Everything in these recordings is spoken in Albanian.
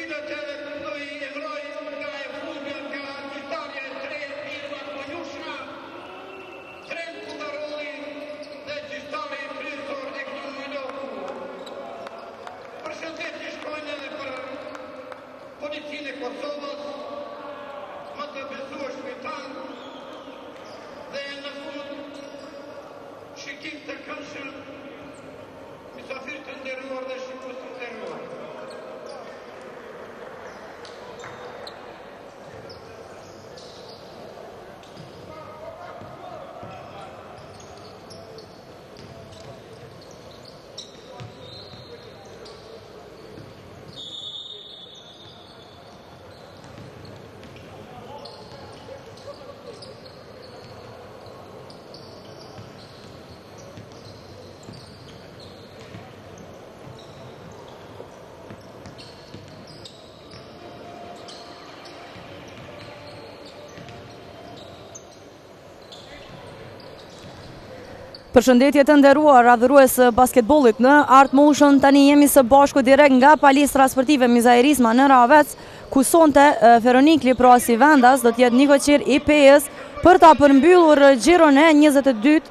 Policinë e Kosovës, më të besueshmi tanë, dhe në fund shikim të këndshëm, mysafirë të nderuar dhe shikues të nderuar. Përshëndetje të nderuar adhurues basketbollit në Art Motion. Tani jemi së bashku direkt nga palestra sportive Mizaerisma në Ravec, ku sonte Feronikli pra si vendas do t'jetë një koqir i PS për ta përmbyllur gjiron e 22.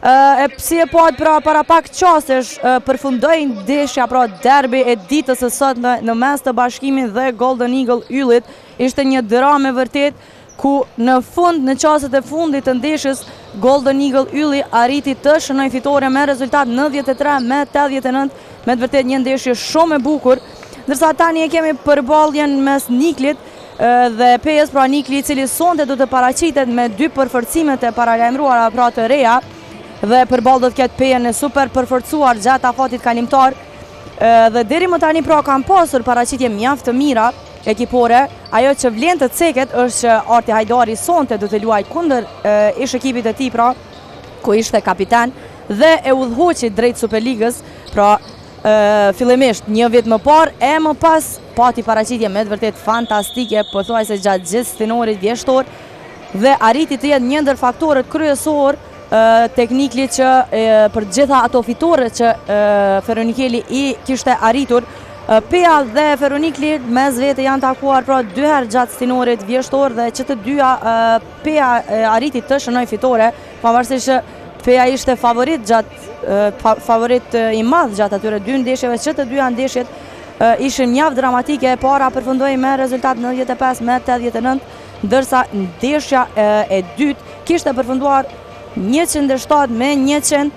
Si e pat pra para pak qasesh përfundoi ndeshja pra derbi e ditës së sotme në mes të Bashkimit dhe Golden Eagle Yllit. Ishte një dramë vërtet ku në fund, në qaset e fundit të ndeshjes, Golden Eagle Ylli arriti të shënoj fitore me rezultat 93-89, me të vërtet një ndeshje shumë e bukur, ndërsa tani e kemi përballjen mes Niklit dhe PS, pra Nikli i cili sonte do të paraqitet me dy përforcimet e paralajmëruara pra të reja, dhe përballë do të ketë PN e super përforcuar gjatë afatit kalimtar, dhe deri më tani pra kanë pasur paraqitje mjaft të mira ekipore. Ajo që vlen të ceket është që Arti Hajdari sonte do të luaj kundër ish ekipit e tij, pra ku ishte kapitan dhe e udhëhoqi drejt Superligës, pra fillimisht një vit më parë e më pas pati paraqitje me të vërtet fantastike, pothuajse gjatë gjithë stinorit vjeshtor, dhe arriti të jetë një ndër faktorët kryesor tek Nikli që për gjitha ato fitore që Feronikeli i kishte arritur. PA dhe Feronikli mes vete janë takuar pra 2 herë gjatë stinorit vjeshtor, dhe që të dyja PA arriti të shënoj fitore, pavarësisht që PA ishte favorit i madh gjatë atyre dy ndeshjeve, që të dyja ndeshjet ishin mjaft dramatike. Para përfundoi me rezultat 95-89, ndërsa ndeshja e dytë kishte përfunduar 107-100.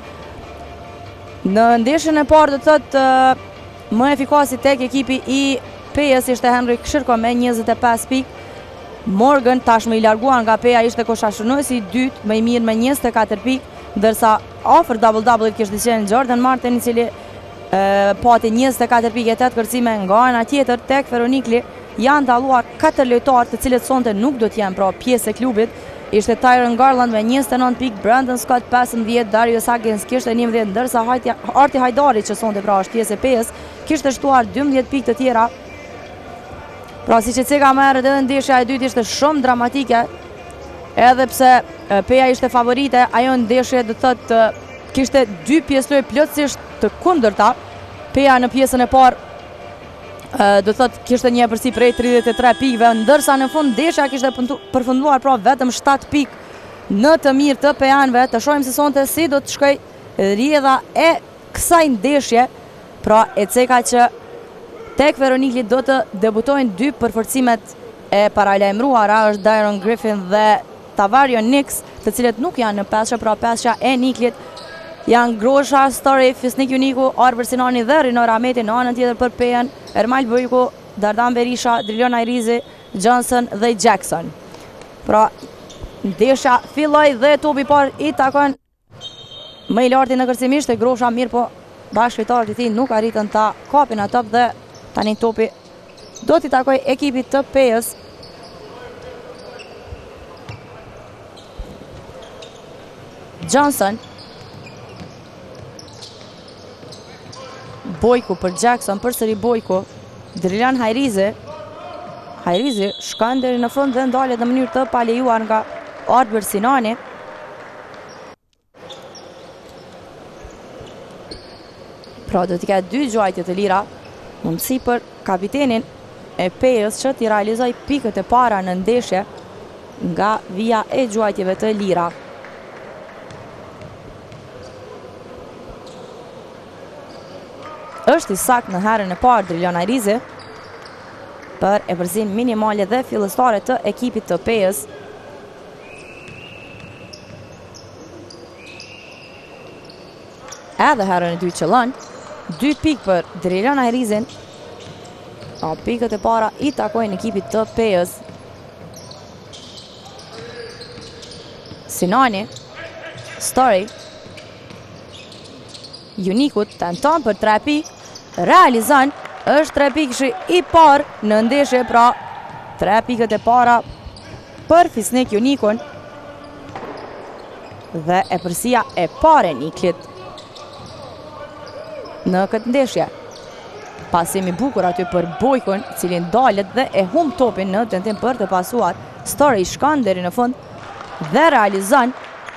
Në ndeshjen e parë do të thotë më efikasi tek ekipi i PS ishte Henrik Shirko me 25 pik. Morgan tashmë i larguar nga PA ishte koshashënuesi i dytë më i mirë me 24 pik, ndërsa afër double-double kishte qenë Jordan Martin, i cili pati 24 pikë e 8 kërcime. Nga ana tjetër tek Feronikli janë dalluar 4 lojtarë të cilët sonte nuk do të jenë pra pjesë e klubit. Ishte Tyron Garland me 29 pikë, Brandon Scott 15, Darius Huggins kishte 11, ndërsa Arti Hajdari që sonte pra është pjesë e PS kishte shtuar 12 pikë të tjera. Pra si që ceka më herët edhe ndeshja e dytë ishte shumë dramatike, edhe pse PA ishte favorite, ajo ndeshje do thotë kishte dy pjesloj plotësisht të kundërta. PA në pjesën e parë do thotë kishte një përsi prej 33 pikëve, ndërsa në fund ndeshja kishte përfunduar pra vetëm 7 pikë në të mirë të PA-nve. Të shohim se sonte si do të shkoj rjedha e kësaj ndeshje. Pra e ceka që tek Feronikli do të debutojnë dy përforcimet e paralajmëruara, është Dairon Griffin dhe Tavario Nix, të cilët nuk janë në peshë, pra peshja e Niklit janë Grosha, Story, Fisnik Uniku, Arbër Sinani dhe Rinor Ahmeti. Në anën tjetër për PN, Ermal Bojko, Dardan Berisha, Drilon Ajrizi, Johnson dhe Jackson. Pra ndeshja filloi dhe topi parë i takon më i larti në kërcimisht e Grosha, mirë po bashkëfitarët e tij nuk arritën ta kapin atë top, dhe tani topi do t'i takoj ekipit të PS. Johnson, Bojko për Jackson, përsëri Bojko, Drilon Ajrizi. Ajrizi shkon deri në fund dhe ndalet në mënyrë të palejuar nga Arbër Sinani. Pra do t'i ka dy gjuajtje të lira, mundësi për kapitenin e Pejës që t'i realizoj pikët e para në ndeshje nga vija e gjuajtjeve të lira. Është i sakt në herën e parë Drilon Ajrizi për e përzin minimale dhe fillestare të ekipit të Pejës. Edhe herën e dytë qëllon, 2 pikë për Drilon Ajrizin. Pikët e para i takojnë ekipit të Pejës. Sinani, Story, Junikut tenton për 3 pikë, realizon, është 3 pikëshi i parë në ndeshje, pra 3 pikët e para për Fisnik Junikun dhe e përsia e pare Niklit në këtë ndeshje. Pasimi bukur aty për Bojkun, cilin dalet dhe e humb topin në tentim për të pasuar. Story shkon deri në fund dhe realizon.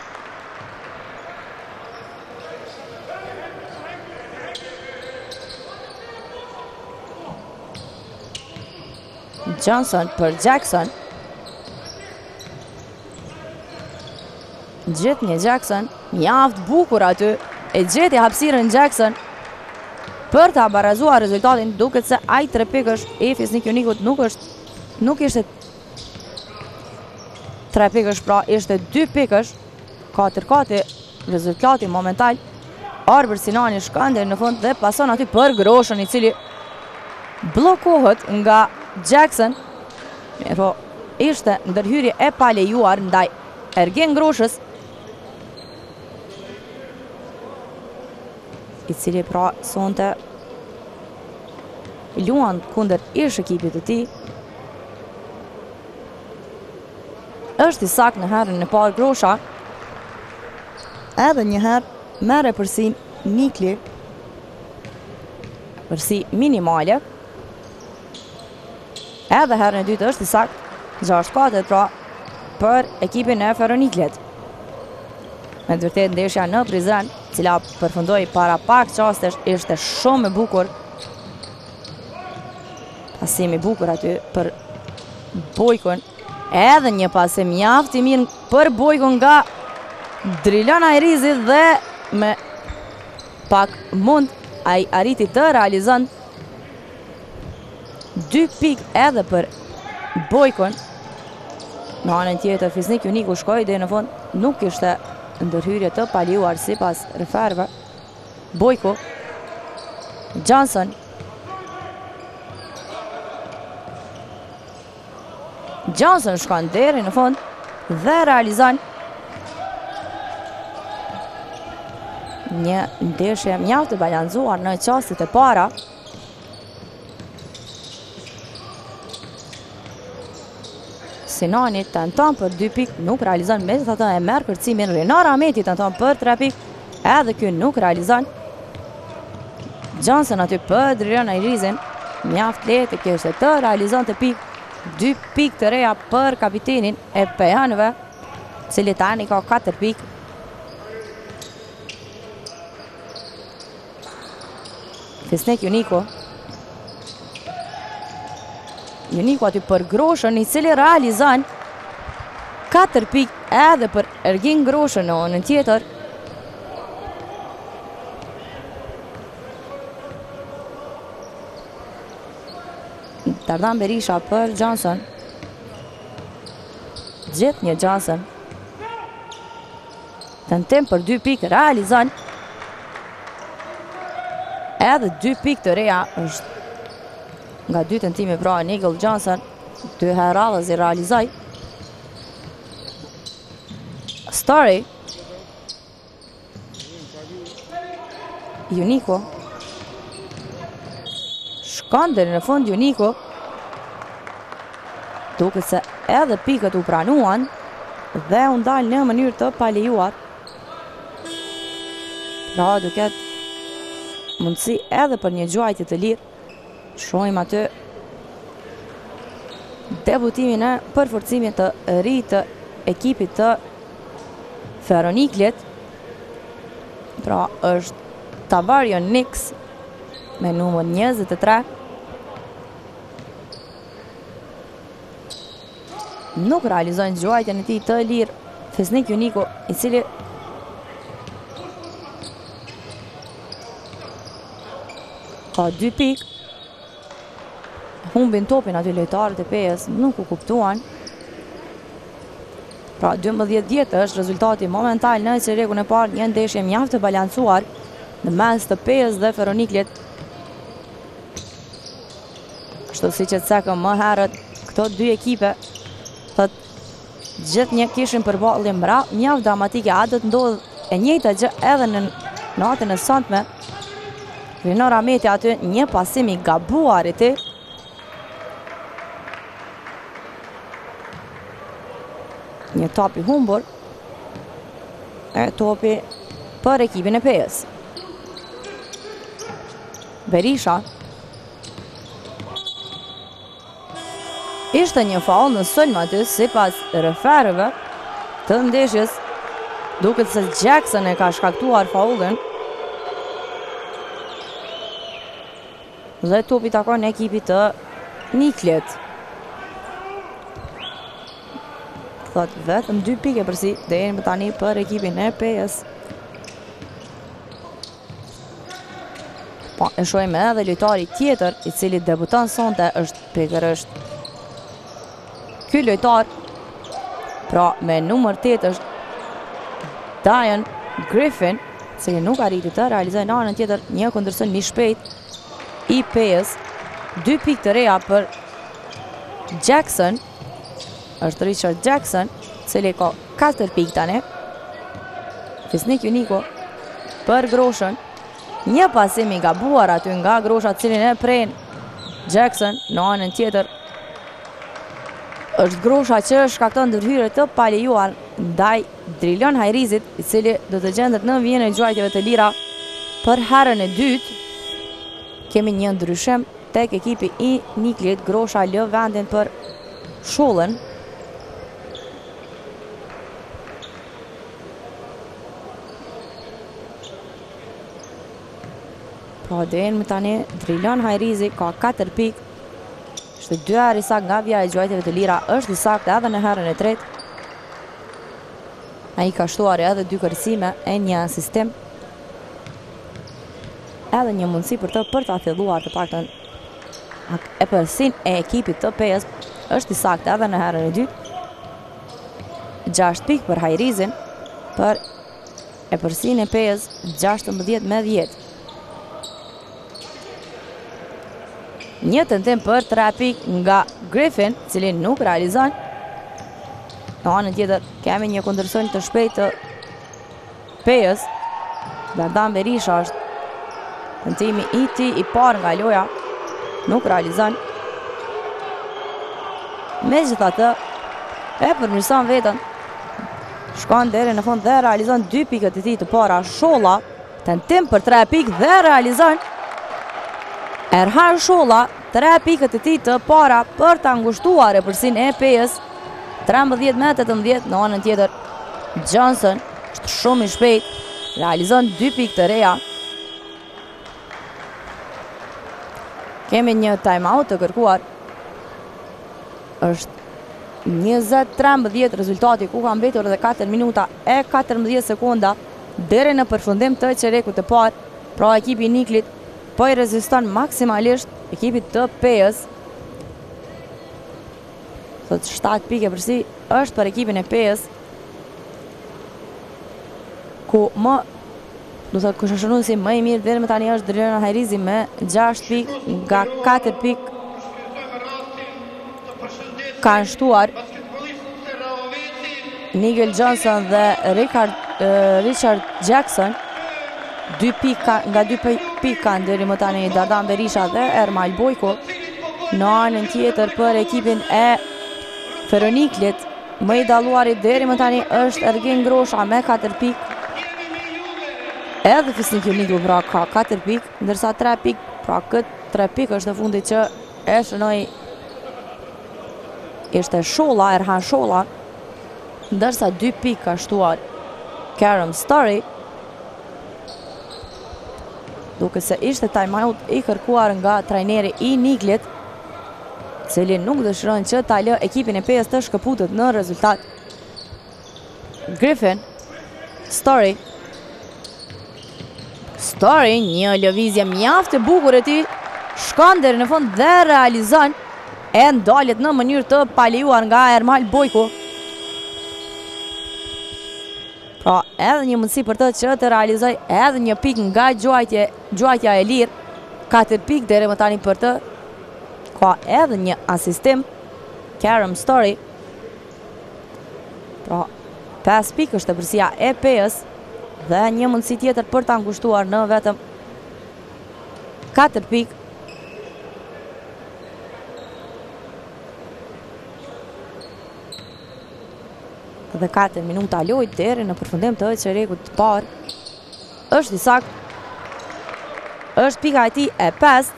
Johnson për Jackson. Gjithë një Jackson, mjaft bukur aty, e gjeti hapësirën Jackson për të barazuar rezultatin, duket se ai 3 pikësh i Fisnik Junikut nuk ishte 3 pikësh, pra ishte 2 pikësh, 4-4 rezultati momental. Arber Sinani shkon deri në fund dhe pason aty për Groshën, i cili bllokohet nga Jackson. Mirë, ishte ndërhyrje e palejuar ndaj Ergen Groshës, i cili pra sonte luan kundër ish ekipit të tij. Është i sakt në herën e parë Grosha. Edhe një herë merre përsi Nikli, përsi minimale. Edhe herën e dytë është i sakt, 6-4 pra për ekipin e Feroniklit. Me të vërtet ndeshja në Prizren, cila përfundoi para pak qastesh, ishte shumë e bukur. Pasimi bukur aty për Bojkun. Edhe një pasim mjaft i mirë për Bojkun nga Drilon Ajrizi dhe me pak mund ai arriti të realizon 2 pikë edhe për Bojkun. Në anën tjetër Fisnik Juniku shkoi deri në fund, nuk ishte ndërhyrje të paliuar sipas referëve. Bojko, Johnson, Johnson shkon deri në fund dhe realizon një ndeshje mjaft të balancuar në çastet e para. Sinani tenton për 2 pikë, nuk realizon, me të të e merë kërcimin. Renar Ahmeti tenton për 3 pikë, edhe kjo nuk realizon. Johnson aty për Drilon Ajrizin, mjaft lehtë kjo është të realizon të pikë. 2 pikë të reja për kapitenin e Pejanëve, cili tani ka 4 pikë. Fisnik Juniku. Juniku aty për Groshën, i cili realizon 4 pikë edhe për Ergin Groshën në anën tjetër. Tardan Berisha për Johnson. Gjithë një Johnson. Tentim për 2 pikë realizon. Edhe 2 pikë të reja është nga 2 tentime pra Nigel Johnson, 2 herë radhës i realizoj. Story. Juniku. Shkon deri në fund Juniku. Duket se edhe pikët u pranuan dhe u ndalë në mënyrë të palejuar. Pra duket mundësi edhe për një gjuajtje të lirë. Shohim aty debutimin e përforcimit të ri të ekipit të Feroniklit. Pra është Tavarion Nix me numër 23. nuk realizojnë gjuajtjen e tij të lirë Fisnik Juniko, i cili ka 2 pikë. Humbin topin aty lojtarët e PES, nuk u kuptuan. Pra 12-10 është rezultati momental në çerekun e parë, një ndeshje mjaft të balancuar në mes të PES dhe Feroniklit. Kështu siç e cekëm më herët, këto dy ekipe gjithë një kishin përballje mjaft dramatike, a do të ndodhë e njëjta gjë edhe në natën e sotme. Rinor Ahmeti aty një pasim i gabuar i tij. Një top i humbur. E topi për ekipin e PES. Berisha. Ishte një faul në sulm aty sipas referëve të ndeshjes. Duket se Jackson e ka shkaktuar faulin. Dhe topi takon ekipit të Niklit. Thot vetëm 2 pike përsi deri më tani për ekipin e PES. Po, e shohim edhe lojtari tjetër i cili debuton sonte është pikërisht ky lojtar. Pra me numër 8 është Dion Griffin, cili nuk arriti të realizojë në anën tjetër një kundërshtim më shpejt i PES. 2 pikë të reja për Jackson. Është Richard Jackson, cili ka 4 pikë tani. Fisnik Juniko për Groshën. Një pasim i gabuar aty nga Grosha, cilin e pren Jackson në anën tjetër. Është Grosha që shkakton ndërhyrje të palejuar ndaj Drilon Hajrizit, i cili do të gjendet në vijën e gjuajtjeve të lira për herën e dytë. Kemi një ndryshim tek ekipi i Niklit. Grosha lë vendin për Shullën. Po deri më tani Drilon Hajrizi ka 4 pikë. Është 2 herë i saktë nga vija e gjuajtjeve të lira, është i saktë edhe në herën e tretë. Ai ka shtuar edhe 2 kërcime e një asistim. Edhe një mundësi për ta filluar të paktën e përsin e ekipit të PES është i saktë edhe në herën e dytë. 6 pikë për Hajrizin, për e përsin e PES 16-10. Një tentim për 3 pikë nga Griffin, cili nuk realizon. Në anën tjetër kemi një kundërshtim të shpejtë të PES. Dardan Berisha është tentimi i tij i parë nga loja, nuk realizon. Megjithatë, e përmirëson veten. Shkon deri në fund dhe realizon 2 pikët e tij të para. Sholla, tentim për 3 pikë dhe realizon. Erhan Sholla, 3 pikët e tij të para për ta ngushtuar e përsin e PES. 13-18 në anën tjetër. Johnson është shumë i shpejt, realizon 2 pikë të reja. Kemi një time-out të kërkuar. Është 20-13 rezultati, ku ka mbetur edhe 4 minuta e 14 sekonda deri në përfundim të çerekut të parë. Pra ekipi i Niklit po i reziston maksimalisht ekipit të PES. Thot 7 pikë përsi është për ekipin e PES, ku më do thot kushashonuesi më i mirë deri më tani është Drilon Hajrizi me 6 pikë nga 4 pikë kanë shtuar Nigel Johnson dhe Richard Jackson. 2 pikë nga 2 pikë kanë deri më tani Dardan Berisha dhe Ermal Bojko. Në anën tjetër për ekipin e Feroniklit, më i dalluari deri më tani është Ergin Grosha me 4 pikë. Edhe Fisnik Juniko pra ka 4 pikë, ndërsa 3 pikë, pra këtë 3 pikë është e fundit që e shënoi ishte Sholla, Erhan Sholla, ndërsa 2 pikë ka shtuar Karam Story. Duke se ishte time-out i kërkuar nga trajneri i Niklit. cili nuk dëshiron që ta lë ekipin e PS të shkëputët në rezultat. Griffin, Story, një lëvizje mjaft e bukur e tij, shkon deri në fund dhe realizon e ndalet në mënyrë të palejuar nga Ermal Bojku. Pra, edhe një mundësi për të që të realizoj edhe një pik nga gjuajtja e lirë, 4 pik deri më tani për të, ka edhe një asistim, Karam Story. Pra, 5 pik është tepërsia e PS dhe një mundësi tjetër për ta ngushtuar në vetëm 4 pik. Dhe 4 minuta lojë deri në përfundim të çerekut të parë. Është i saktë. Është pika e tij e 5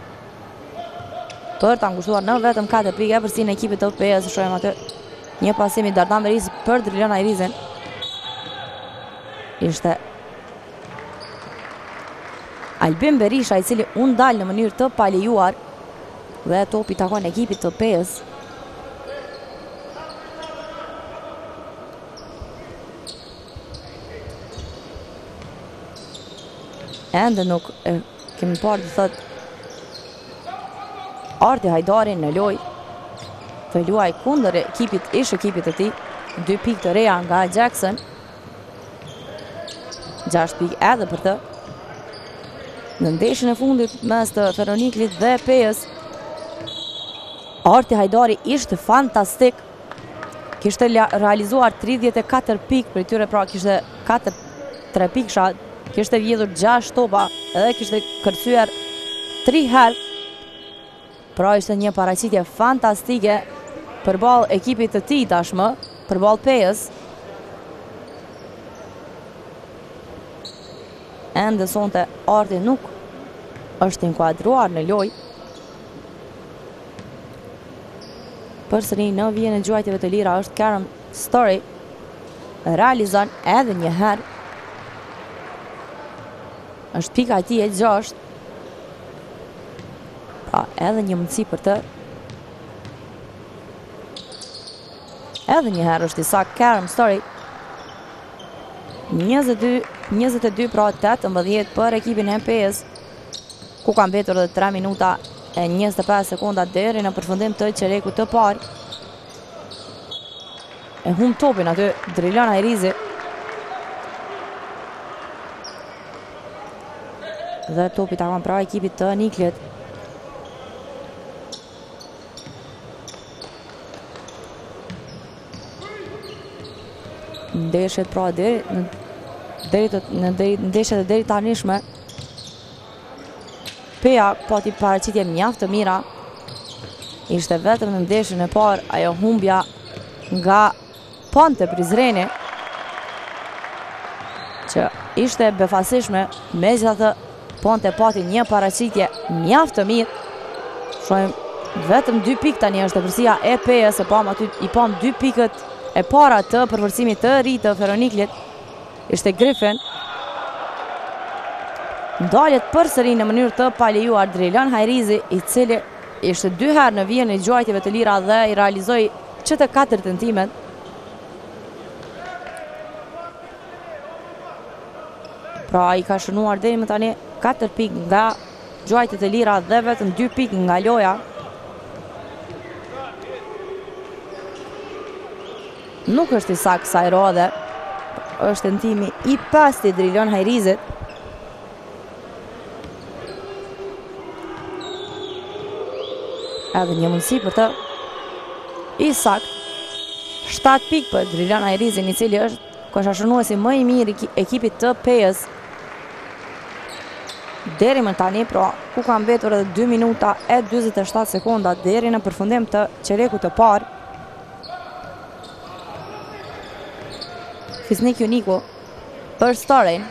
për ta ngushtuar në vetëm 4 pika e përsin e ekipit të PS. Shohim atë një pasim i Dardan Berisë për Drilon Ajrizin. Ishte Albin Berisha i cili u ndal në mënyrë të palejuar dhe topi takon ekipit të PS. Ende nuk kemi parë të thot Arti Hajdari në loj të luaj kundër ekipit të tij. 2 pikë të reja nga Jackson, 6 pikë edhe për të. Në ndeshjen e fundit mes të Feroniklit dhe PS, Arti Hajdari ishte fantastik. Kishte realizuar 34 pikë për tyre, pra kishte 3 pikësha, kishte vjedhur 6 topa edhe kishte kërcyer 3 herë. Pra ishte një paraqitje fantastike përballë ekipit të tij tashmë, përballë PS. Ende sonte Arti nuk është inkuadruar në lojë. Përsëri në vijën e gjuajtjeve të lira është Karam Story. Realizon edhe një herë. Është pika e tij e 6. Pra, edhe një mundësi për të. Edhe një herë është i saktë Karam Story. 22 pra 18 për ekipin e PS, ku ka mbetur edhe 3 minuta e 25 sekonda deri në përfundim të çerekut të parë. E humb topin aty Drilon Ajrizi. Dhe topi takon pra ekipit të Niklit. Ndeshjet pra ndeshjet e deri tanishme, PA pati paraqitje mjaft të mira. Ishte vetëm në ndeshjen e parë ajo humbja nga Ponte Prizreni, që ishte befasishme, megjithatë Ponte pati një paraqitje mjaft të mirë. Shohim vetëm 2 pikë tani është tepërsia e PS, i pam 2 pikët e para të përvërsimit të ri të Feroniklit. Ishte Griffin. Ndalet përsëri në mënyrë të palejuar Drilon Ajrizi, i cili ishte 2 herë në vijën e gjuajtjeve të lira dhe i realizoi që të 4 tentimet. Pra i ka shënuar deri më tani 4 pikë nga gjuajtjet e lira dhe vetëm 2 pikë nga loja. Nuk është i saktë sa i rodhe. Është tentimi i 5 i Drilon Ajrizit. Edhe një mundësi për të. I saktë. 7 pikë për Drilon Ajrizin, i cili është koshashënuesi më i mirë i ekipit të PS deri më tani, pra ku ka mbetur edhe 2 minuta e 47 sekonda deri në përfundim të çerekut të parë. Fisnik Uniku për Storin.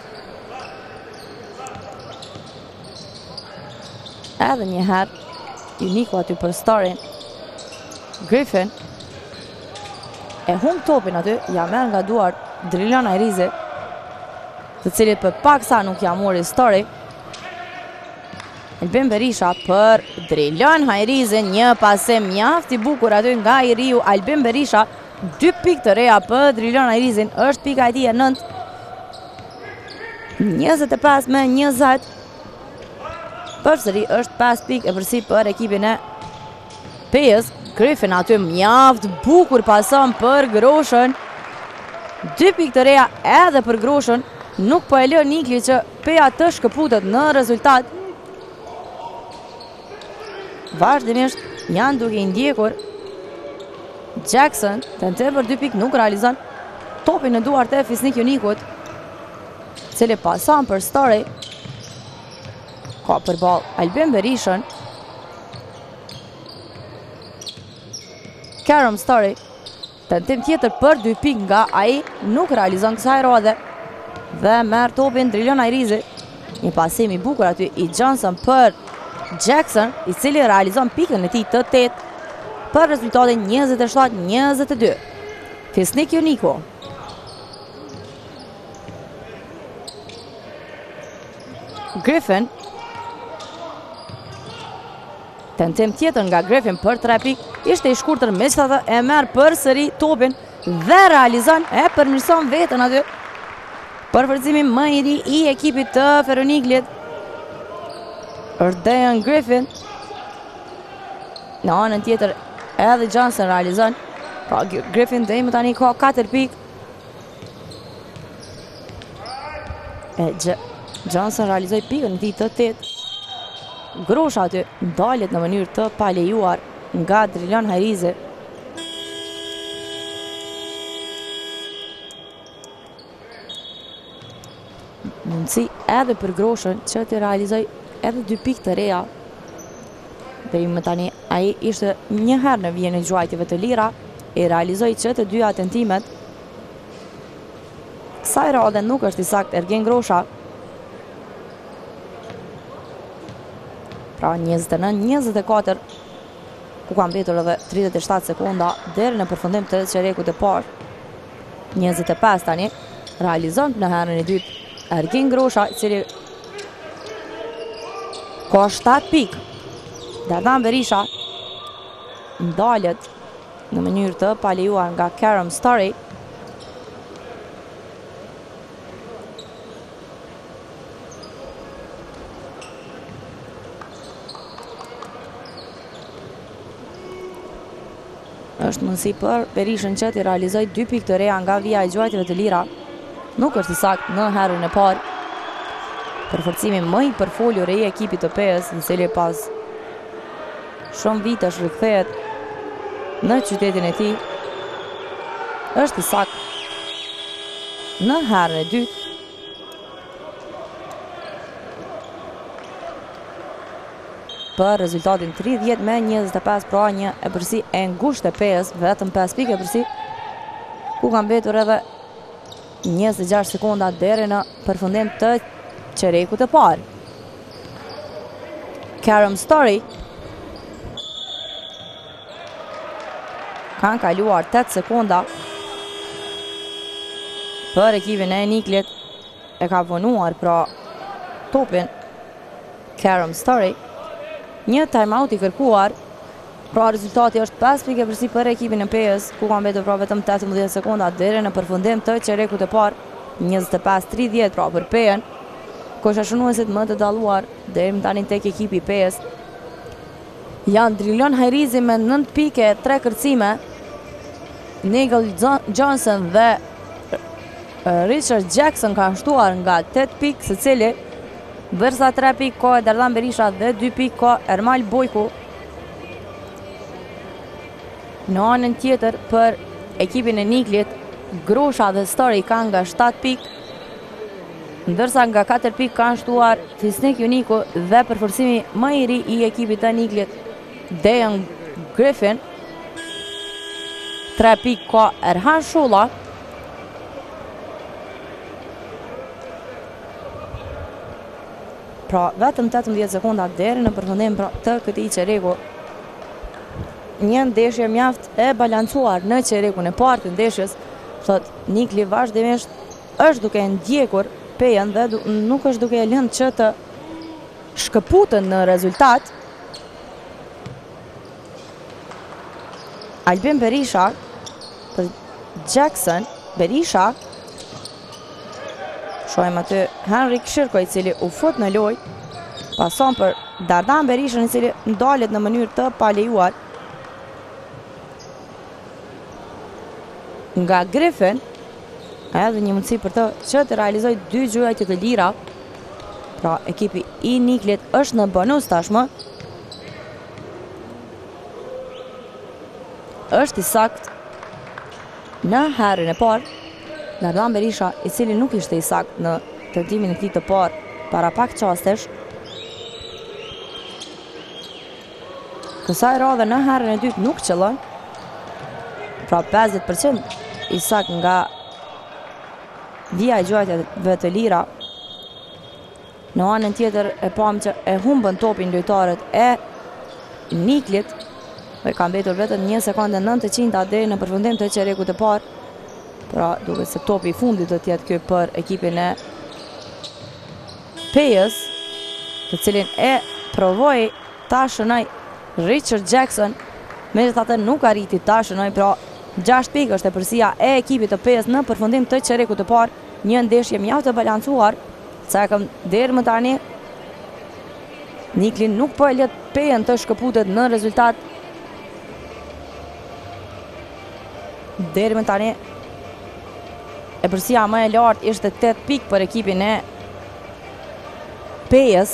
Edhe një herë Uniku aty për Storin. Griffin e humb topin aty, ja merr nga duar Drilon Ajrizi, të cilit për paksa nuk ja mori Story. Albin Berisha për Drilon Hajrizin, një pasim mjaft i bukur aty nga Iriu. Albin Berisha, 2 pikë të reja për Drilon Hajrizin, është pika e tij e 9. 25-20. Përsëri është 5 pikë e përsi për ekipin e PS. Griffin aty mjaft bukur pason për Groshën. 2 pikë të reja edhe për Groshën. Nuk po e lë Nikli që PA të shkëputet në rezultat. Vazhdimisht janë duke i ndjekur. Jackson tenton për 2 pikë, nuk realizon. Topin në duart e Fisnik Unikut, cili pason për Story. Ka për ball Albin Berishën. Karam Story. Tentim tjetër për 2 pikë nga ai, nuk realizon kësaj rode. Dhe merr topin Drilon Hajrizi. Një pasim i bukur aty i Johnson për Jackson, i cili realizon pikën e tij të 8 për rezultatin 27-22. Fisnik Uniku. Griffin. Tentim tjetër nga Griffin për 3 pikë. Ishte i shkurtër, megjithatë e merr përsëri topin dhe realizon, e përmirëson veten aty. Përforcimi më i ri i ekipit të Feroniklit është Dejan Griffin. Në anën tjetër edhe Johnson realizon. Pra Griffin dhe më tani ka 4 pikë. Johnson realizoi pikën e tij të 8. Grosha aty ndalet në mënyrë të palejuar nga Drilon Hajrizi. Mundësi edhe për Groshën që të realizoj edhe 2 pikë të reja. Dhe më tani ai ishte një herë në vijën e gjuajtjeve të lira, i realizoi që të 2 tentimet. Kësaj rade nuk është i saktë Ergen Grosha. Pra 29-24, ku ka mbetur edhe 37 sekonda deri në përfundim të çerekut të parë. 25 tani realizon në herën e dytë Ergen Grosha, i cili ka 7 pikë. Dardan Berisha ndalet në mënyrë të palejuar nga Karam Story. Është mundësi për Berishën që të realizoj 2 pikë të reja nga vija e gjuajtjeve të lira. Nuk është i saktë në herën e parë. Përforcimi më i përfolur i ekipit të PS, i cili pas shumë vitesh rikthehet në qytetin e tij, është i saktë në herën e dytë. Për rezultatin 30-25, pra një e përsi e ngushtë e PS, vetëm 5 pikë e përsi, ku ka mbetur edhe 26 sekonda deri në përfundim të çerekut të parë. Karam Story kanë kaluar 8 sekonda për ekipin e Niklit, e ka vonuar pra topin Karam Story. Një timeout i kërkuar, pra rezultati është 5 pikë përsi për ekipin e PS, ku ka mbetur pra vetëm 18 sekonda deri në përfundim të çerekut të parë. 25-30 pra për PN. Koshashunuesit më të dalluar deri më tani tek ekipi i PS janë Drilon Hajrizi me 9 pikë, 3 kërcime, Nigel Johnson dhe Richard Jackson kanë shtuar nga 8 pikë secili, ndërsa 3 pikë ka Dardan Berisha dhe 2 pikë ka Ermal Bojku. Në anën tjetër për ekipin e Niklit, Grosha dhe Story kanë nga 7 pikë, ndërsa nga 4 pikë kanë shtuar Fisnik Uniku dhe përforcimi më i ri i ekipit të Niklit, Dejan Griffin. 3 pikë ka Erhan Shulla. Pra vetëm 18 sekonda deri në përfundim të këtij çereku. Një ndeshje mjaft e balancuar në çerekun e parë të ndeshjes. Thot Nikli vazhdimisht është duke ndjekur Pejen dhe nuk është duke e lënë që të shkëputën në rezultat. Albin Berisha për Jackson. Berisha. Shohim aty Henrik Shirko i cili u fut në lojë. Pason për Dardan Berishën i cili ndalet në mënyrë të palejuar nga Griffin. Edhe një mundësi për të që të realizoj 2 gjuajtje të lira. Pra ekipi i Niklit është në bonus tashmë. Është i sakt në herën e parë. Dardan Berisha i cili nuk ishte i sakt në tentimin e tij të parë para pak qastesh. Kësaj radhe në herën e dytë nuk qëllon. Pra 50% i sakt nga vija e gjuajtjeve të lira. Në anën tjetër e pam që e humbën topin lojtarët e Niklit. Dhe ka mbetur vetëm 1 sekondë 900 deri në përfundim të çerekut të parë. Pra duket se topi i fundit do të jetë ky për ekipin e Pejës, të cilin e provoi ta shënoj Richard Jackson, megjithatë nuk arriti ta shënoj, pra 6 pikë është tepërsia e ekipit të Pejës në përfundim të çerekut të parë. Një ndeshje mjaft të balancuar, sa e kam deri më tani. Nikli nuk po e let Pejën të shkëputet në rezultat. Deri më tani epërsia më e lartë ishte 8 pikë për ekipin e Pejës.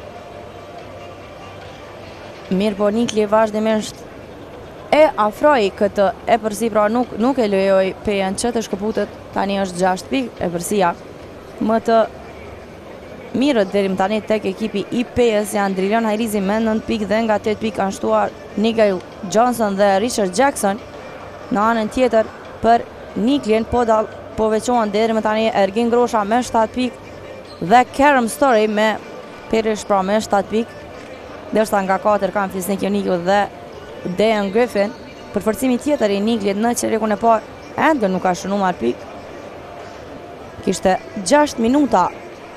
Mirë po Nikli vazhdimisht e afroi këtë epërsi, pra nuk e lejoi Pejën që të shkëputet. Tani është 6 pikë epërsia. Më të mirët deri më tani tek ekipi i Pejës janë Drilion Hajrizi me 9 pikë dhe nga 8 pikë kanë shtuar Nigel Johnson dhe Richard Jackson. Në anën tjetër për Niklin po veçohen deri më tani Ergin Grosha me 7 pikë dhe Kerem Story me Perish pra me 7 pikë. Ndërsa nga 4 kanë Fisnik Joniku dhe Dejan Griffin. Përforcimi tjetër i Niklit në çerekun e parë ende nuk ka shënuar pikë. Kishte 6 minuta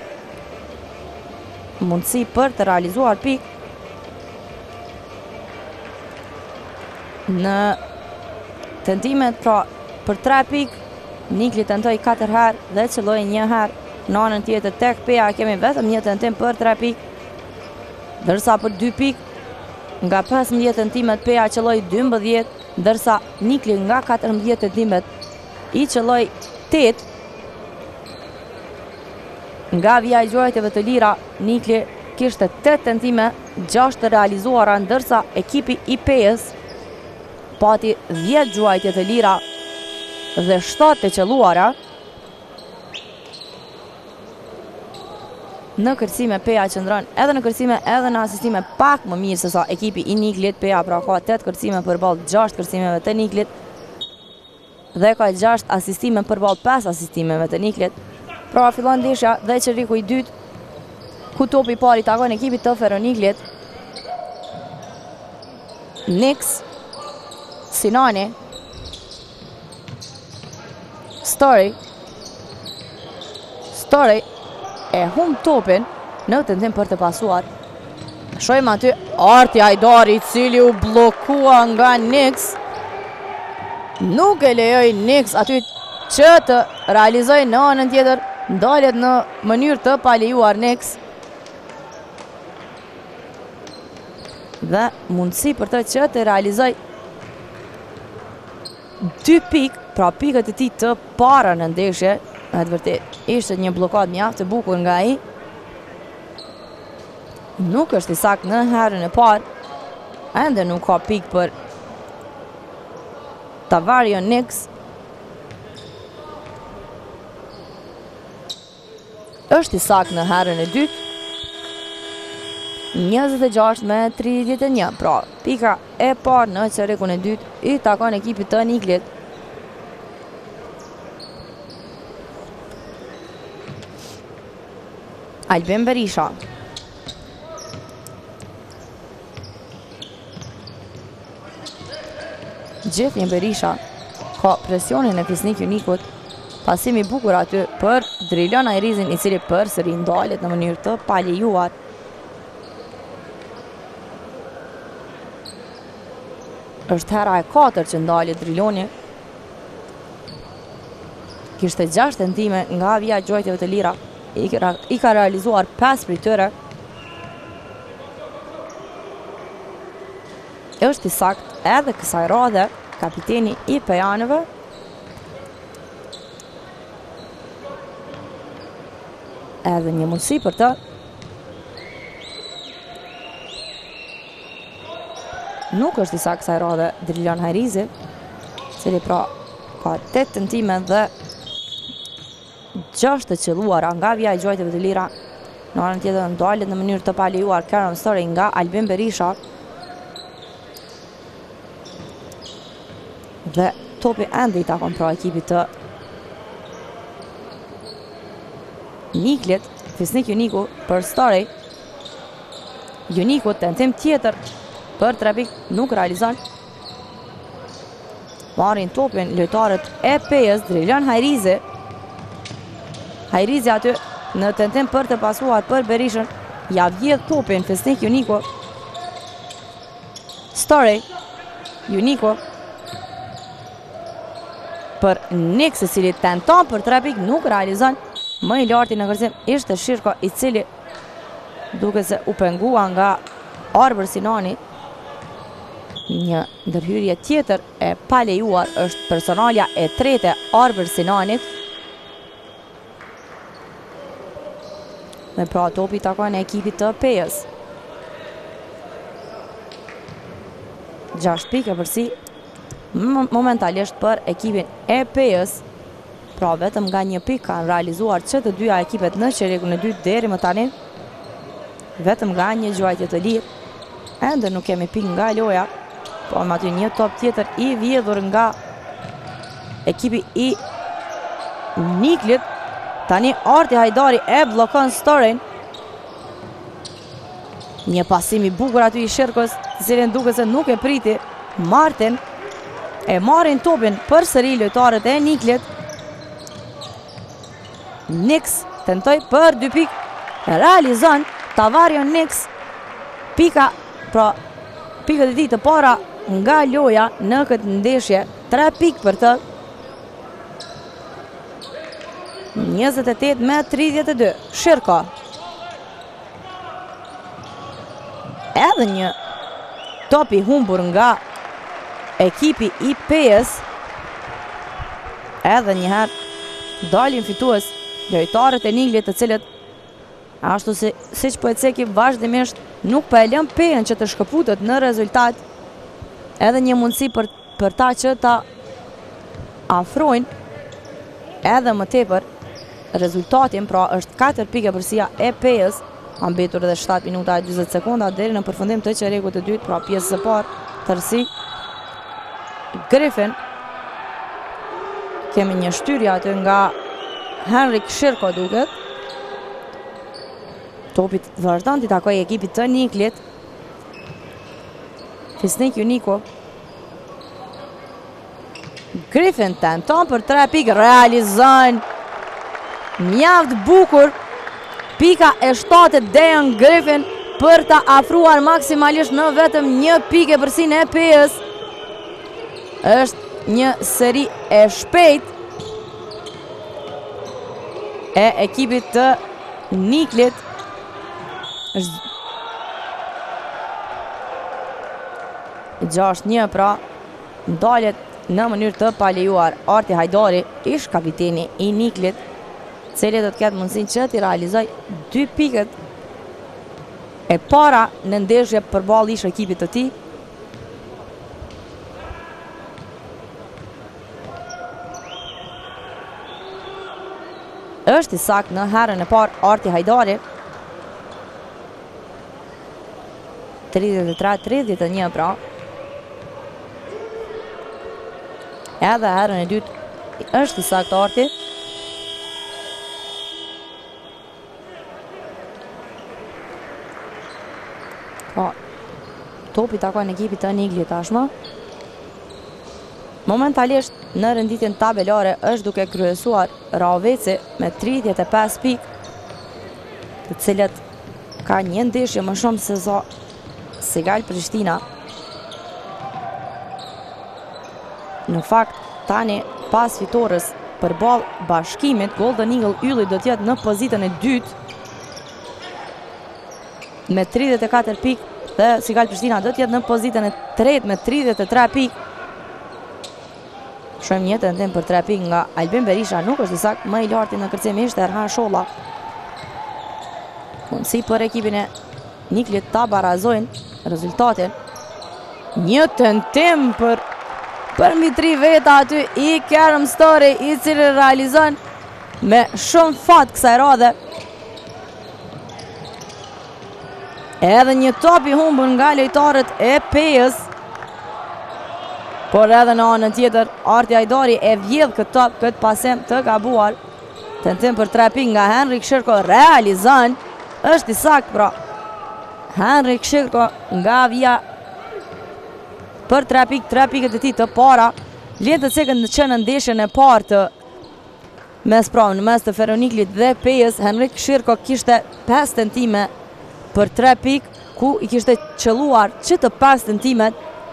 mundësi për të realizuar pikë. Në tentimet pra për 3 pikë Nikli tentoi 4 herë dhe qëlloi 1 herë. Në anën tjetër tek Peja kemi vetëm një tentim për 3 pikë, ndërsa për 2 pikë nga 15 tentimet Peja qëlloi 12, ndërsa Nikli nga 14 tentimet i qëlloi 8. Nga vija e gjuajtjeve të lira Nikli kishte 8 tentime, 6 të realizuara, ndërsa ekipi i Pejës pati 10 gjuajtje të lira dhe 7 të qelluara. Në kërcime Peja qëndron edhe në kërcime edhe në asistime pak më mirë se sa ekipi i Niklit. Peja pra ka 8 kërcime përballë 6 kërcimeve të Niklit dhe ka 6 asistime përballë 5 asistimeve të Niklit. Pra fillon ndeshja dhe çeriku i dytë ku topi i parë i takon ekipit të Ferroniklit. Nix, Sinani, Story e humb topin në tentim për të pasuar. Shohim aty Arti Hajdari i cili u bllokua nga Nix. Nuk e lejoi Nix aty që të realizoj në anën tjetër, ndalet në mënyrë të palejuar Nix. Dhe mundësi për të që të realizoj 2 pikë, pra pikët e tij të para në ndeshje. Në të vërtetë ishte një blokad mjaft e bukur nga ai. Nuk është i saktë në herën e parë. Ende nuk ka pikë për Tavario Nix. Është i saktë në herën e dytë. 26 me 31. Pra, pika e parë në çerekun e dytë i takon ekipit të Niklit. Albin Berisha. Gjithnjë Berisha ka presionin e Fisnik Jonikut. Pasimi i bukur aty për Drilion Hajrizin i cili përsëri ndalet në mënyrë të palejuar. është hera e 4 që ndalet Driloni. Kishte 6 tentime nga avija gjojtjeve të lira. I ka realizuar 5 prej tyre. Është i sakt edhe kësaj radhe kapiteni i pejanëve. Edhe një mundësi për të. Nuk është i sakt kësaj radhe Drilon Hajrizi, cili pra ka 8 tentime dhe 6 të qëlluara nga avija e gjojtjeve të lira. Në anën tjetër ndalet në mënyrë të palejuar Kerem Story nga Albin Berisha. Dhe topi ende i takon pra ekipit të Niklit. Fisnik Juniku për Story. Juniku tentim tjetër për 3 pikë nuk realizon. Marrin topin lojtarët e PS Drilon Hajrizi. Hajrizi aty në tentim për të pasuar për Berishën. Ja vjedh topin Fisnik Juniku. Story. Juniku për Nix, i cili tenton për 3 pikë nuk realizon. Më i larti në kërcim ishte Shirko, i cili duke se u pengua nga Arbër Sinani. Një ndërhyrje tjetër e palejuar është personalja e 3 Arbër Sinanit. Dhe pra topi takon e ekipit të PS. 6 pikë përsi momentalisht për ekipin e PS. Pra vetëm nga 1 pikë kanë realizuar që të dyja ekipet në qerekun e 2 deri më tani. Vetëm nga një gjojtje të lirë. Ende nuk kemi pikë nga loja. Po më aty një top tjetër i vjedhur nga ekipi i Niklit. Tani Arti Hajdari e blokon Storyn. Një pasim i bukur aty i Shirkos, cilin duke se nuk e priti Martin. E marrin topin për sëri lojtarët e Niklit. Nix tentoj për 2 pikë. Realizon Tavarion Nix. Pika, pra pikët e tij të para nga loja në këtë ndeshje. 3 pikë për të. 28-32. Shirko. Edhe një top i humbur nga ekipi i PS. Edhe njëherë dalin fitues lojtarët e Niklit, të cilët ashtu siç po e ceki vazhdimisht nuk po e lën pejen që të shkëputet në rezultat. Edhe një mundësi për ta që ta afrojnë edhe më tepër rezultatin, pra është 4 pikë përsia e PS. Ka mbetur edhe 7 minuta e 40 sekonda deri në përfundim të qerekut të dytë, pra pjesës së parë. Tërsi Griffin. Kemi një shtyrje aty nga Henrik Shirko duket. Topit vazhdon t'i takoj ekipit të Niklit. Fisnik Juniku. Griffin tenton për 3 pikë, realizon. Mjaft bukur. Pika e 7 Dejan Griffin për ta afruar maksimalisht në vetëm 1 pikë përsinë e PS. Është një seri e shpejt e ekipit të Niklit. Është 6-1, pra ndalet në mënyrë të palejuar Arti Hajdari, ish kapiteni i Niklit, cili do të ketë mundësinë që t'i realizoj 2 pikët e para në ndeshje përballë ish ekipit të tij. Është i sakt në herën e parë Arti Hajdari. 33-31, pra. Edhe herën e dytë është i sakt Arti. Po, topi takon ekipit të Niklit tashmë. Momentalisht në renditjen tabelare është duke kryesuar Raveci me 35 pikë, të cilët ka një ndeshje më shumë se Sigal Prishtina. Në fakt, tani pas fitores për ball Bashkimit, Golden Eagle Ylli do t'jetë në pozitën e dytë me 34 pikë dhe Sigal Prishtina do t'jetë në pozitën e tretë me 33 pikë. Shohim një tentim për 3 pikë nga Albin Berisha, nuk është i saktë, më i larti në kërcim ishte Erhan Sholla. Mundësi për ekipin e Niklit ta barazojnë rezultatin. Një tentim për mbi 3 veta aty i Kerem Stari, i cili realizon me shumë fat kësaj radhe. Edhe një top i humbur nga lojtarët e PES, por edhe në anën tjetër Arti Hajdari e vjedh këtë top, këtë pasim të gabuar. Tentim për 3 pikë nga Henrik Shirko realizon, është i saktë pra. Henrik Shirko nga vija për 3 pikët e tij të para. Vjen të cekën që në ndeshjen e parë të mes të Feroniklit dhe PES, Henrik Shirko kishte 5 tentime për 3 pikë, ku i kishte qelluar që të 5 tentimet.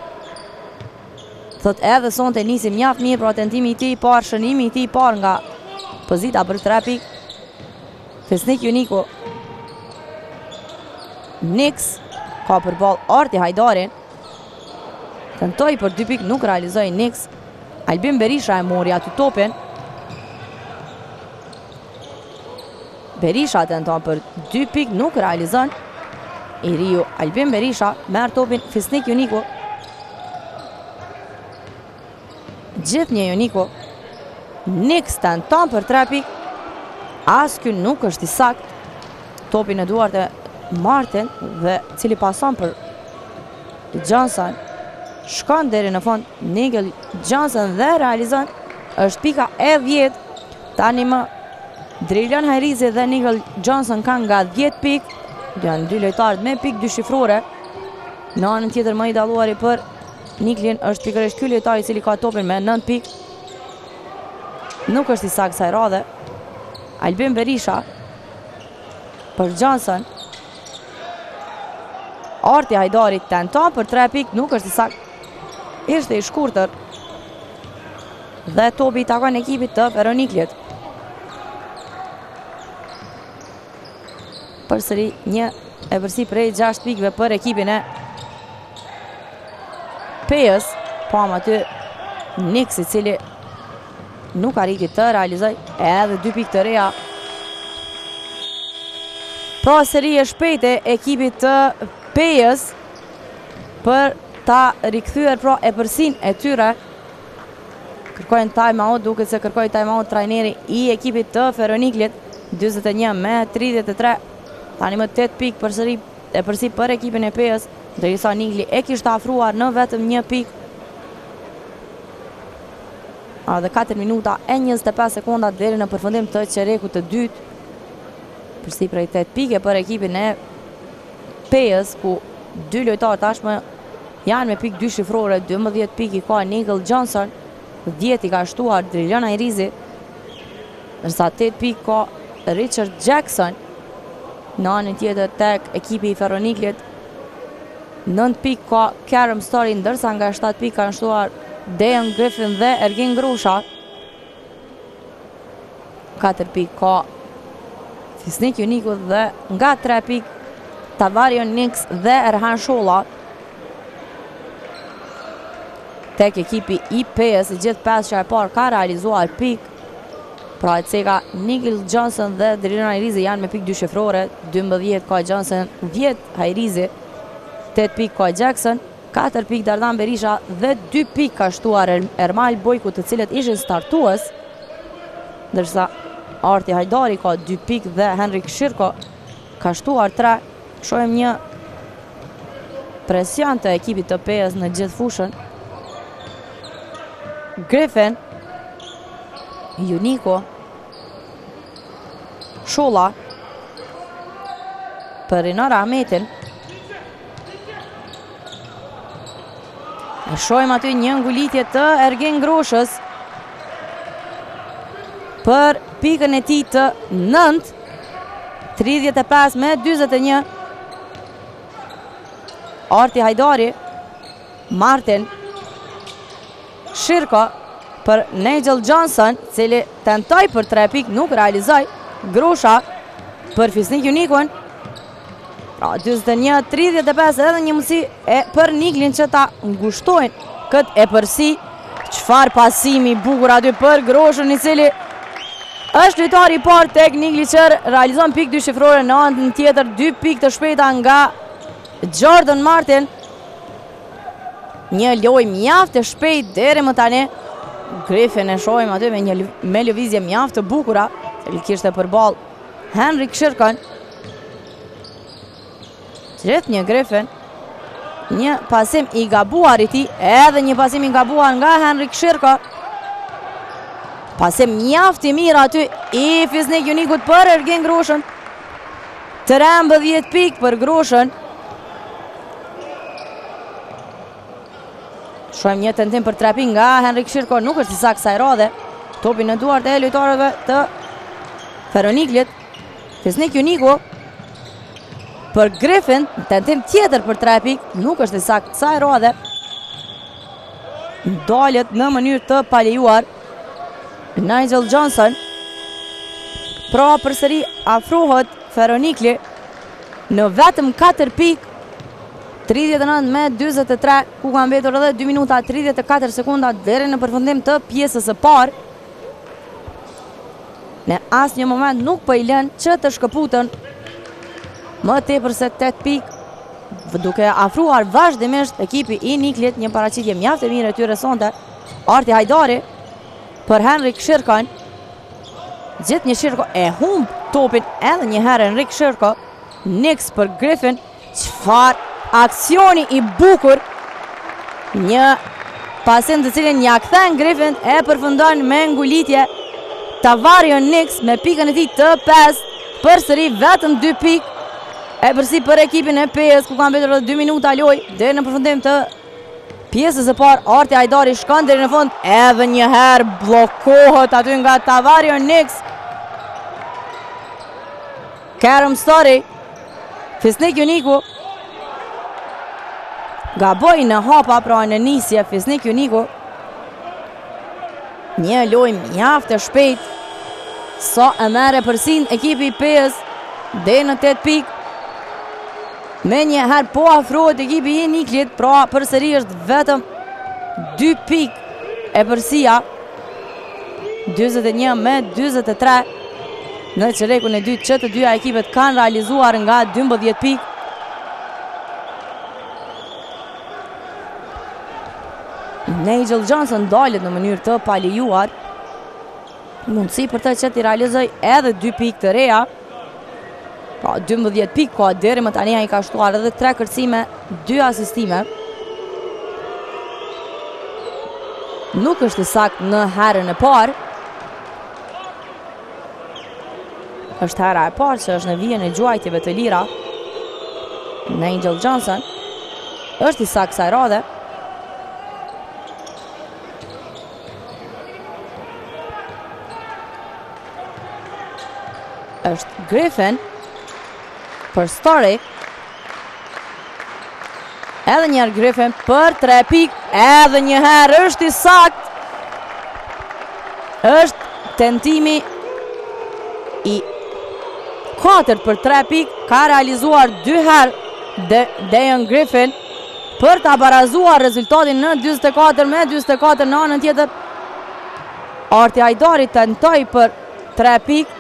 Thot edhe sonte nisi mjaft mirë, pra tentimi i tij i parë, shënimi i tij i parë nga pozita për 3 pikë. Fesnik Juniku. Nix ka për ball Arti Hajdarin. Tentoi për 2 pikë, nuk realizoi Nix. Albin Berisha e mori aty topin. Berisha tenton për 2 pikë, nuk realizon. I riu Albin Berisha merr topin, Fesnik Juniku. Gjithnjë Juniku. Nix tenton për 3 pikë. As ky nuk është i saktë. Topin e duart e Martin dhe cili pason për Johnson. Shkon deri në fund Nigel Johnson dhe realizon, është pika e 10. Tani më Driljan Hajrizi dhe Nigel Johnson kanë nga 10 pikë. Janë 2 lojtarët me pikë 2 shifrore. Në anën tjetër më i dalluari për Niklin është pikërisht ky lojtar i cili ka topin me 9 pikë. Nuk është i saktë kësaj radhe. Albin Berisha për Johnson. Arti Hajdari tenton për 3 pikë, nuk është i saktë. Ishte i shkurtër. Dhe topi i takon ekipit të Feroniklit. Përsëri një e përsi prej 6 pikëve për ekipin e PES. Pam aty Nix i cili nuk arriti të realizoj edhe 2 pikë të reja. Pra seri e shpejte ekipit të PES për ta rikthyer pra e përsin e tyre. Kërkojnë time-out, duke se kërkojnë time-out trajneri i ekipit të Feroniklit. 21 me 33. Tani më 8 pikë përsëri e përsi për ekipin e PES, ndërsa Nikli e kishte afruar në vetëm 1 pikë. Dhe 4 minuta e 25 sekonda deri në përfundim të qerekut të dytë. Përsi prej 8 pikë për ekipin e PES, ku 2 lojtarë tashmë janë me pikë 2 shifrore. 12 pikë i ka Nigel Johnson, 10 i ka shtuar Driljan Hajrizi, ndërsa 8 pikë ka Richard Jackson. Në anën tjetër tek ekipi i Feroniklit, 9 pikë ka Kerem Stari, ndërsa nga 7 pikë kanë shtuar Dejan Griffin dhe Ergin Grusha. 4 pikë ka Fesnik Juniku dhe nga 3 pikë Tavarion Nix dhe Erhan Sholla. Tek ekipi i PES, gjithë 5 që e parë ka realizuar pikë. Pra e ceka Nigel Johnson dhe Driljan Hajrizi janë me pikë 2 shifrore. 12 ka Johnson, 10 Hajrizi, 8 pikë ka Jackson, 4 pikë Dardan Berisha dhe 2 pikë ka shtuar Ermal Bojku, të cilët ishin startues, ndërsa Arti Hajdari ka 2 pikë dhe Henrik Shirko ka shtuar 3. Shohim një presion të ekipit të PES në gjithë fushën. Griffin, Juniku, Sholla për Rinar Ahmetin. E shohim aty një ngulitje të Ergin Grushës për pikën e tij të 9, 35 me 41. Arti Hajdari, Martin, Shirko për Nigel Johnson, cili tentoj për 3 pikë, nuk realizoj. Grusha për Fisnik Unikun. Pra 21-35, edhe një mundësi për Niklin që ta ngushtojnë këtë e përsi. Qfar pasimi bukur aty për Groshën, i cili është lojtari i parë tek Nikli që realizon pikë 2 shifrore, në anën tjetër 2 pikë të shpejta nga Jordan Martin. Një lojë mjaft e shpejt deri më tani. Griffin e shohim aty me lëvizje mjaft të bukura, cili kishte për ball Henrik Shirkon. Gjithë një Griffin, një pasim i gabuar i tij, edhe një pasim i gabuar nga Henrik Shirko. Pasim mjaft i mirë aty i Fisnik Unikut për Ergin Groshën. 13 pikë për Groshën. Shohim një tentim për 3 pikë nga Henrik Shirko, nuk është i saktë kësaj radhe. Topi në duart e lojtarëve të Feroniklit. Fisnik Uniku për Griffin, tentim tjetër për 3 pikë, nuk është i saktë kësaj radhe. Dalet në mënyrë të palejuar Nigel Johnson. Pra përsëri afrohet Feronikli në vetëm 4 pikë. 39-43, ku ka mbetur edhe 2 minuta 34 sekunda deri në përfundim të pjesës së parë. Në asnjë moment nuk po i lën që të shkëputën më tepër se 8 pikë, duke afruar vazhdimisht ekipi i Niklit. Një paraqitje mjaft e mirë e tyre sonte. Arti Hajdari për Henrik Shirkon. Gjithë një Shirko e humb topin edhe një herë Henrik Shirko. Nix për Griffin. Çfarë aksioni i bukur. Një pasim të cilin ja kthen Griffin, e përfundon me ngulitje Tavarion Nix me pikën e tij të 5, përsëri vetëm 2 pikë. E përsi për ekipin e PS, ku ka mbetur edhe 2 minuta lojë deri në përfundim të pjesës së parë. Arti Hajdari shkon deri në fund, edhe një herë bllokohet aty nga Tavarion Nix. Kerem Story, Fisnik Uniku gaboj në hapa, pra në nisje Fisnik Uniku. Një lojë mjaft e shpejt, sa e merre përsin ekipi i PS deri në 8 pikë. Me një herë po afrohet ekipi i Niklit, pra përsëri është vetëm 2 pikë e përsia. 21-43 në çerekun e dytë që të dyja ekipet kanë realizuar nga 12 pikë. Nigel Johnson dalet në mënyrë të palejuar. Mundësi për të që t'i realizoj edhe 2 pikë të reja. Pra 12 pikë ka deri më tani, ai ka shtuar edhe 3 kërcime, 2 asistime. Nuk është i saktë në herën e parë. Është hera e parë që është në vijën e gjuajtjeve të lira. Nigel Johnson është i saktë kësaj radhe. Është Griffin për Story. Edhe njërë Griffin për 3 pikë. Edhe një herë është i saktë. Është tentimi i 4 për 3 pikë. Ka realizuar 2 herë Dejan Griffin për ta barazuar rezultatin në 44-24 në anën tjetër. Arti Hajdari tentoi për 3 pikë.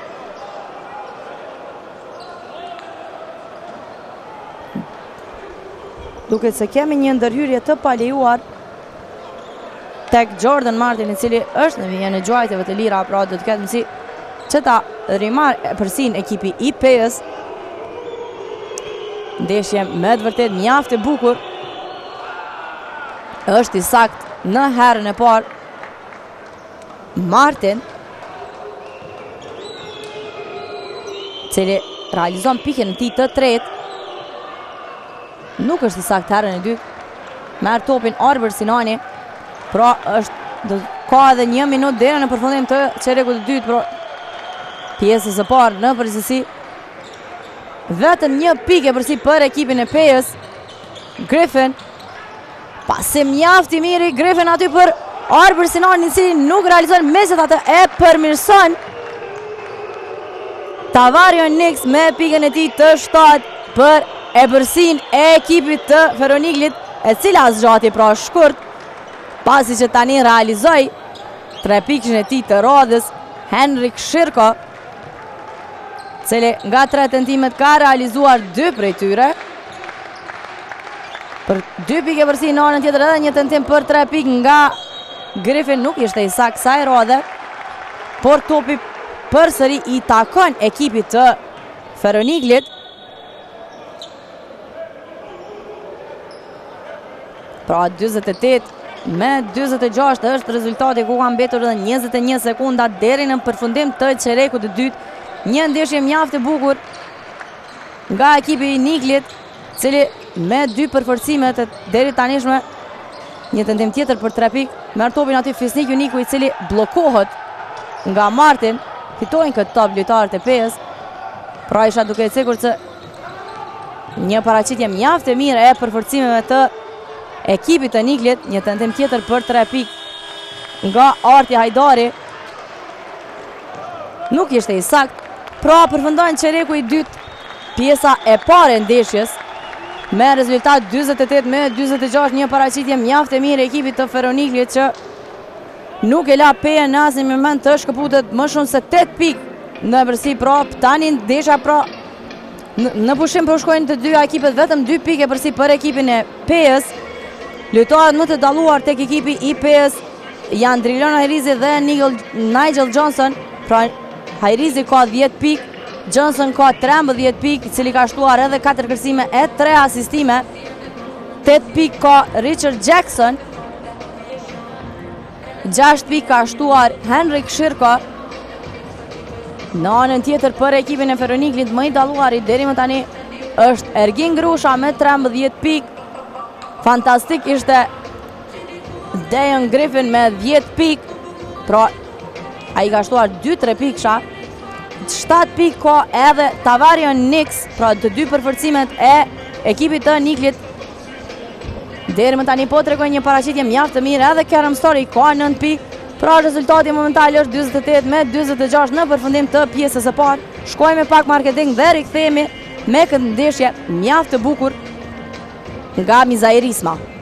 Duket se kemi një ndërhyrje të palejuar tek Jordan Martin, i cili është në vijën e gjuajtjeve të lira, pra do të ketë mësi që ta rimarë përsin ekipi i PS. Ndeshje me të vërtet mjaft e bukur. Është i saktë në herën e parë. Martin, cili realizon pikën e tij të tretë. Nuk është i saktë herën e dytë. Merë topin Arber Sinani. Pra është ka edhe 1 minutë deri në përfundim të çerekut të dytë, pra pjesës së parë në përgjithësi. Vetëm 1 pikë përsi për ekipin e PS. Griffin, pasim mjaft i mirë i Griffin aty për Arbër Sinani, i cili nuk realizon meset atë e përmirëson Tavarion Nix me pikën e tij të 7 për ebërsin e ekipit të Feroniglit, e cila zgjati pra shkurt, pasi që tani realizoi 3 pikën e tij të radhës Henrik Shirko, cili nga 3 tentimet ka realizuar 2 prej tyre. Për 2 pikë ebërsi në anën tjetër edhe një tentim për 3 pikë nga Griffin, nuk ishte i saktë kësaj radhe, por topi përsëri i takon ekipit të Feroniglit. Pra 48 me 46 është rezultati, ku ka mbetur edhe 21 sekunda deri në përfundim të çerekut të dytë. Një ndeshje mjaft e bukur nga ekipi i Niglit, cili me 2 përforcimet deri tanishme, një tentim tjetër për 3 pikë, merr topin aty Fisnik Uniku, i cili bllokohet nga Martin. Fitojnë këtë top lojtarët e PES. Pra isha duke sigurt se një paraqitje mjaft e mirë e përforcimeve të ekipit të Niglit. Një tentim tjetër për 3 pikë nga Arti Hajdari, nuk ishte i saktë. Pra përfundon çereku i dytë, pjesa e parë e ndeshjes, me rezultat 48 me 46, një paraqitje mjaft e mirë e ekipit të Feroniglit, që nuk e la PES në asnjë moment të shkëputet më shumë se 8 pikë në ebërsi. Pra tani ndeshja pra në pushim po shkojnë të dy ekipet, vetëm 2 pikë ebërsi për ekipin e PES. Lojtarët më të dalluar tek ekipi i PES janë Drilon Hajrizi dhe Nigel Johnson. Pra Hajrizi ka 10 pikë, Johnson ka 13 pikë, i cili ka shtuar edhe 4 kërcime e 3 asistime. 8 pikë ka Richard Jackson, 6 pikë ka shtuar Henrik Shirko. Në anën tjetër për ekipin e Feroniglit, më i dalluari deri më tani është Ergin Grusha me 13 pikë. Fantastik ishte Dejan Griffin me 10 pikë, pra ai ka shtuar 2-3 pikësha. 7 pikë ka edhe Tavarion Nix, pra të 2 përforcimet e ekipit të Niglit. Deri më tani po tregoj një paraqitje mjaft të mirë, edhe Kerem Story ka 9 pikë. Pra rezultati momental është 48 me 46 në përfundim të pjesës së parë. Shkojmë pak marketing dhe rikthehemi me këtë ndeshje mjaft të bukur nga Mizairisma.